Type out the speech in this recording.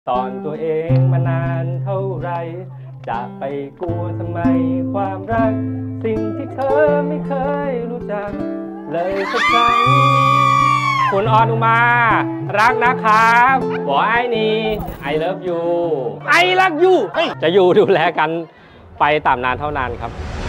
ตอนตัวเองมานานเท่าไรจะไปกลัวทำไมความรักสิ่งที่เธอไม่เคยรู้จักเลยสักครั้งคุณออนอุมารักนะครับบอกไอ้นี่ I love you จะอยู่ดูแลกันไปตามนานเท่านานครับ